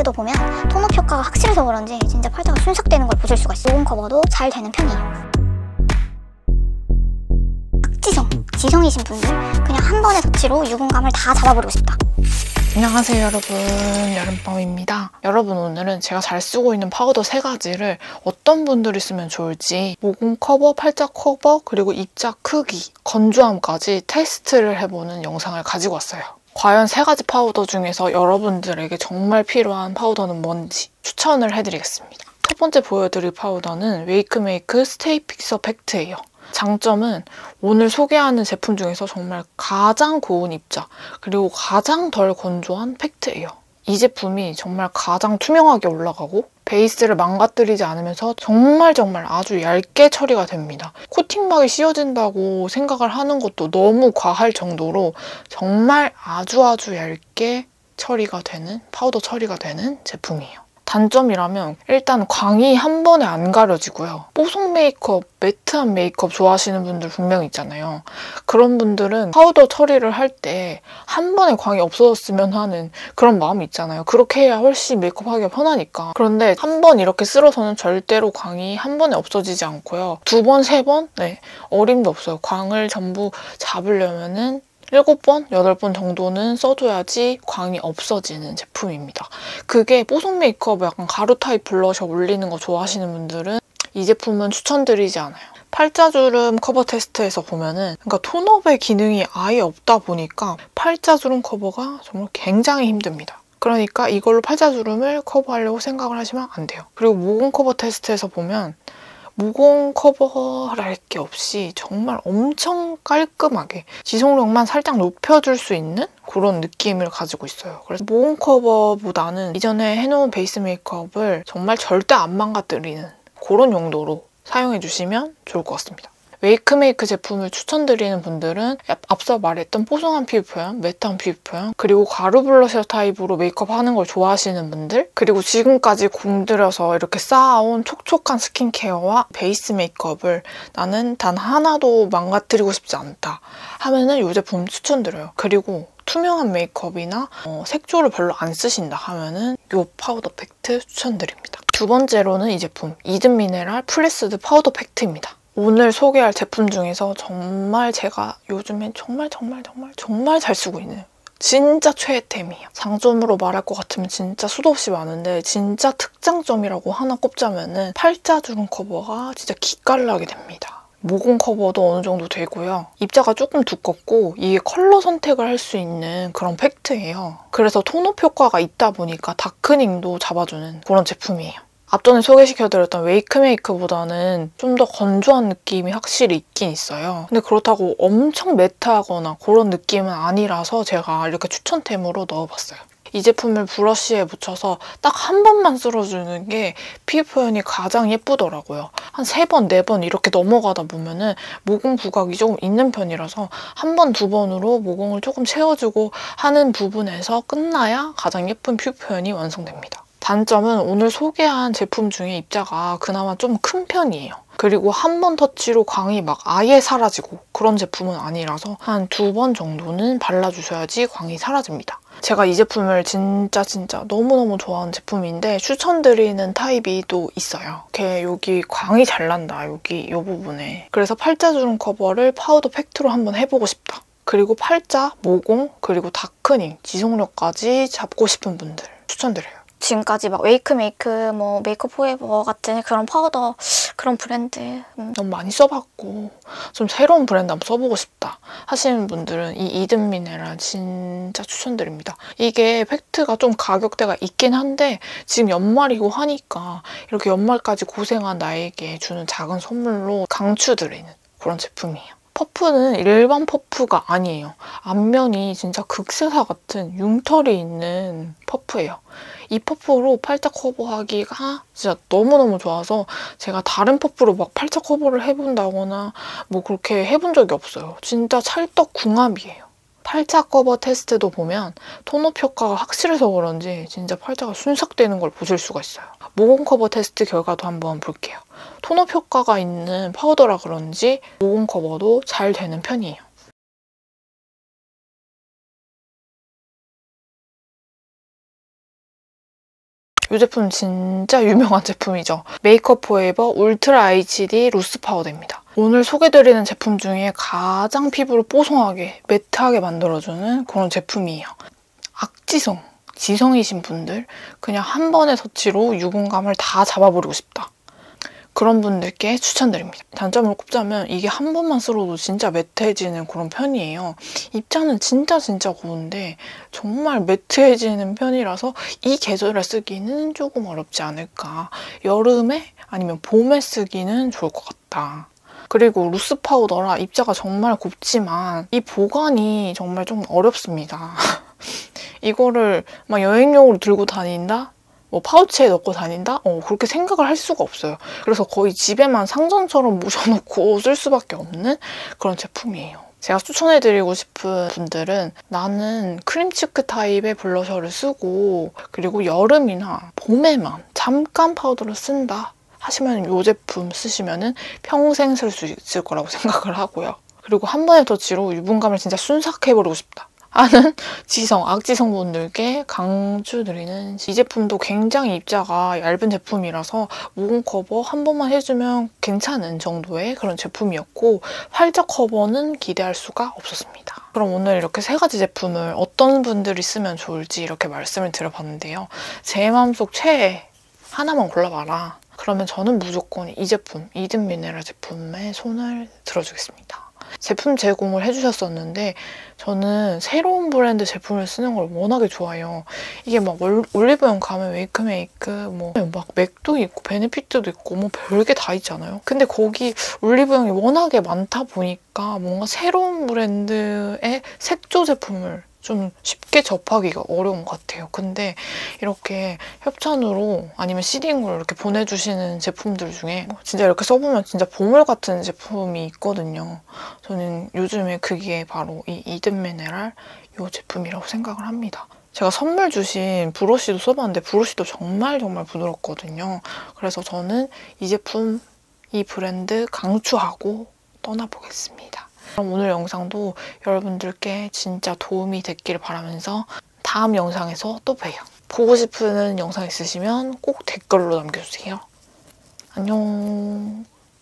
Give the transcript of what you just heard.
테스트도 보면 톤업 효과가 확실해서 그런지 진짜 팔자가 순삭되는 걸 보실 수가 있어요. 모공 커버도 잘 되는 편이에요. 각지성, 지성이신 분들 그냥 한 번의 터치로 유분감을 다 잡아버리고 싶다. 안녕하세요 여러분, 여름밤입니다. 여러분, 오늘은 제가 잘 쓰고 있는 파우더 3가지를 어떤 분들이 쓰면 좋을지 모공 커버, 팔자 커버, 그리고 입자 크기, 건조함까지 테스트를 해보는 영상을 가지고 왔어요. 과연 3가지 파우더 중에서 여러분들에게 정말 필요한 파우더는 뭔지 추천을 해드리겠습니다. 첫 번째 보여드릴 파우더는 웨이크메이크 스테이 픽서 팩트예요. 장점은 오늘 소개하는 제품 중에서 정말 가장 고운 입자, 그리고 가장 덜 건조한 팩트예요. 이 제품이 정말 가장 투명하게 올라가고 베이스를 망가뜨리지 않으면서 정말 아주 얇게 처리가 됩니다. 코팅막이 씌워진다고 생각을 하는 것도 너무 과할 정도로 정말 아주 얇게 처리가 되는, 파우더 처리가 되는 제품이에요. 단점이라면 일단 광이 한 번에 안 가려지고요. 뽀송 메이크업, 매트한 메이크업 좋아하시는 분들 분명히 있잖아요. 그런 분들은 파우더 처리를 할 때 한 번에 광이 없어졌으면 하는 그런 마음이 있잖아요. 그렇게 해야 훨씬 메이크업하기가 편하니까. 그런데 한 번 이렇게 쓸어서는 절대로 광이 한 번에 없어지지 않고요. 2번, 3번? 네, 어림도 없어요. 광을 전부 잡으려면은 7번, 8번 정도는 써줘야지 광이 없어지는 제품입니다. 그게 뽀송 메이크업에 약간 가루 타입 블러셔 올리는 거 좋아하시는 분들은 이 제품은 추천드리지 않아요. 팔자주름 커버 테스트에서 보면은 그러니까 톤업의 기능이 아예 없다 보니까 팔자주름 커버가 정말 굉장히 힘듭니다. 그러니까 이걸로 팔자주름을 커버하려고 생각을 하시면 안 돼요. 그리고 모공 커버 테스트에서 보면 모공 커버랄 게 없이 정말 엄청 깔끔하게 지속력만 살짝 높여줄 수 있는 그런 느낌을 가지고 있어요. 그래서 모공 커버보다는 이전에 해놓은 베이스 메이크업을 정말 절대 안 망가뜨리는 그런 용도로 사용해주시면 좋을 것 같습니다. 웨이크메이크 제품을 추천드리는 분들은 앞서 말했던 뽀송한 피부 표현, 매트한 피부 표현, 그리고 가루 블러셔 타입으로 메이크업 하는 걸 좋아하시는 분들, 그리고 지금까지 공들여서 이렇게 쌓아온 촉촉한 스킨케어와 베이스 메이크업을 나는 단 하나도 망가뜨리고 싶지 않다 하면은 이 제품 추천드려요. 그리고 투명한 메이크업이나 색조를 별로 안 쓰신다 하면은 이 파우더 팩트 추천드립니다. 두 번째로는 이 제품 이든 미네랄 프레스드 파우더 팩트입니다. 오늘 소개할 제품 중에서 정말 제가 요즘엔 정말 잘 쓰고 있는 진짜 최애템이에요. 장점으로 말할 것 같으면 진짜 수도 없이 많은데 진짜 특장점이라고 하나 꼽자면은 팔자주름 커버가 진짜 기깔나게 됩니다. 모공 커버도 어느 정도 되고요. 입자가 조금 두껍고 이게 컬러 선택을 할 수 있는 그런 팩트예요. 그래서 톤업 효과가 있다 보니까 다크닝도 잡아주는 그런 제품이에요. 앞전에 소개시켜드렸던 웨이크메이크보다는 좀 더 건조한 느낌이 확실히 있긴 있어요. 근데 그렇다고 엄청 매트하거나 그런 느낌은 아니라서 제가 이렇게 추천템으로 넣어봤어요. 이 제품을 브러쉬에 묻혀서 딱 한 번만 쓸어주는 게 피부 표현이 가장 예쁘더라고요. 한 3번, 4번 이렇게 넘어가다 보면은 모공 부각이 조금 있는 편이라서 한 번, 2번으로 모공을 조금 채워주고 하는 부분에서 끝나야 가장 예쁜 피부 표현이 완성됩니다. 단점은 오늘 소개한 제품 중에 입자가 그나마 좀 큰 편이에요. 그리고 한 번 터치로 광이 막 아예 사라지고 그런 제품은 아니라서 한 2번 정도는 발라주셔야지 광이 사라집니다. 제가 이 제품을 진짜 너무너무 좋아하는 제품인데 추천드리는 타입이 또 있어요. 이렇게 여기 광이 잘 난다, 여기 이 부분에. 그래서 팔자주름 커버를 파우더 팩트로 한번 해보고 싶다. 그리고 팔자, 모공, 그리고 다크닝, 지속력까지 잡고 싶은 분들 추천드려요. 지금까지 막 웨이크메이크, 뭐 메이크업 포에버 같은 그런 파우더, 그런 브랜드 너무 많이 써봤고 좀 새로운 브랜드 한번 써보고 싶다 하시는 분들은 이 이든 미네랄 진짜 추천드립니다. 이게 팩트가 좀 가격대가 있긴 한데 지금 연말이고 하니까 이렇게 연말까지 고생한 나에게 주는 작은 선물로 강추드리는 그런 제품이에요. 퍼프는 일반 퍼프가 아니에요. 앞면이 진짜 극세사 같은 융털이 있는 퍼프예요. 이 퍼프로 팔자 커버하기가 진짜 너무너무 좋아서 제가 다른 퍼프로 막 팔자 커버를 해본다거나 뭐 그렇게 해본 적이 없어요. 진짜 찰떡궁합이에요. 팔자 커버 테스트도 보면 톤업 효과가 확실해서 그런지 진짜 팔자가 순삭되는 걸 보실 수가 있어요. 모공 커버 테스트 결과도 한번 볼게요. 톤업 효과가 있는 파우더라 그런지 모공 커버도 잘 되는 편이에요. 이 제품 진짜 유명한 제품이죠. 메이크업 포에버 울트라 HD 루스 파우더입니다. 오늘 소개드리는 제품 중에 가장 피부를 뽀송하게 매트하게 만들어주는 그런 제품이에요. 악지성, 지성이신 분들 그냥 한 번의 터치로 유분감을 다 잡아버리고 싶다. 그런 분들께 추천드립니다. 단점을 꼽자면 이게 한 번만 쓸어도 진짜 매트해지는 그런 편이에요. 입자는 진짜 고운데 정말 매트해지는 편이라서 이 계절에 쓰기는 조금 어렵지 않을까. 여름에 아니면 봄에 쓰기는 좋을 것 같다. 그리고 루스 파우더라 입자가 정말 곱지만 이 보관이 정말 좀 어렵습니다. 이거를 막 여행용으로 들고 다닌다? 뭐 파우치에 넣고 다닌다? 그렇게 생각을 할 수가 없어요. 그래서 거의 집에만 상전처럼 모셔놓고 쓸 수밖에 없는 그런 제품이에요. 제가 추천해드리고 싶은 분들은 나는 크림치크 타입의 블러셔를 쓰고 그리고 여름이나 봄에만 잠깐 파우더를 쓴다 하시면 이 제품 쓰시면 평생 쓸 수 있을 거라고 생각을 하고요. 그리고 한 번의 터치로 유분감을 진짜 순삭해버리고 싶다 하는 지성, 악지성 분들께 강추드리는 이 제품도 굉장히 입자가 얇은 제품이라서 모공 커버 한 번만 해주면 괜찮은 정도의 그런 제품이었고 활짝 커버는 기대할 수가 없었습니다. 그럼 오늘 이렇게 세 가지 제품을 어떤 분들이 쓰면 좋을지 이렇게 말씀을 드려봤는데요. 제 마음속 최애 하나만 골라봐라. 그러면 저는 무조건 이 제품, 이든 미네랄 제품에 손을 들어주겠습니다. 제품 제공을 해주셨었는데 저는 새로운 브랜드 제품을 쓰는 걸 워낙에 좋아해요. 이게 막 올리브영 가면 웨이크메이크 막 맥도 있고 베네피트도 있고 뭐 별게 다 있잖아요. 근데 거기 올리브영이 워낙에 많다 보니까 뭔가 새로운 브랜드의 색조 제품을 좀 쉽게 접하기가 어려운 것 같아요. 근데 이렇게 협찬으로 아니면 시딩으로 이렇게 보내주시는 제품들 중에 진짜 이렇게 써보면 진짜 보물 같은 제품이 있거든요. 저는 요즘에 그게 바로 이 이든 미네랄 이 제품이라고 생각을 합니다. 제가 선물 주신 브러쉬도 써봤는데 브러쉬도 정말 부드럽거든요. 그래서 저는 이 제품, 이 브랜드 강추하고 떠나보겠습니다. 그럼 오늘 영상도 여러분들께 진짜 도움이 됐길 바라면서 다음 영상에서 또 봬요. 보고 싶은 영상 있으시면 꼭 댓글로 남겨주세요. 안녕.